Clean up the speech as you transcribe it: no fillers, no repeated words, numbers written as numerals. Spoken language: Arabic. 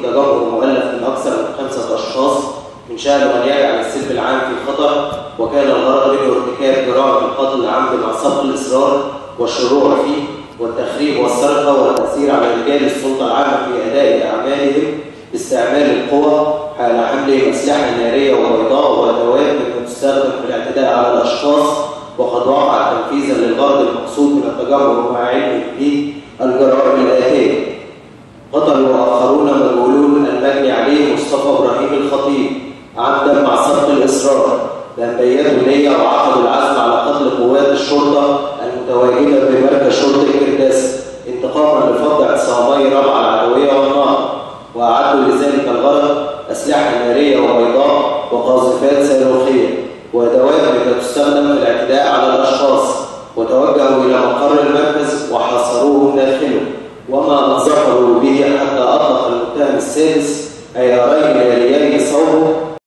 تجمع مؤلف من أكثر من 5 أشخاص من شأنه أن يجعل السلم العام في خطر، وكان الغرض منه ارتكاب جرائم القتل العمد مع سبق الإصرار والشروع فيه والتخريب والسرقة والتأثير على رجال السلطة العامة في أداء أعمالهم باستعمال القوى حال حملهم أسلحة نارية وبيضاء وأدوات مما تستخدم في الاعتداء على الأشخاص، وقد وقع تنفيذا للغرض المقصود من التجمع مع علم به الجرائم الآتية: قتلوا آخرون مجهولون المجني عليه مصطفى إبراهيم الخطيب عمدا مع سبق الإصرار، لأن بيتوا نية وعقدوا العزم على قتل قوات الشرطة المتواجدة بمركز شرطة كرداس انتقاما لفض اعتصامي ربع العدوية والنهر، وأعدوا لذلك الغرض أسلحة نارية وبيضاء وقاذفات صاروخية وأدوات مما تستخدم في الاعتداء على الأشخاص، وتوجهوا إلى مقر المركز وحاصروهم داخله، وما ظفروا به حتى أطلق المتهم السادس عيارين ناريين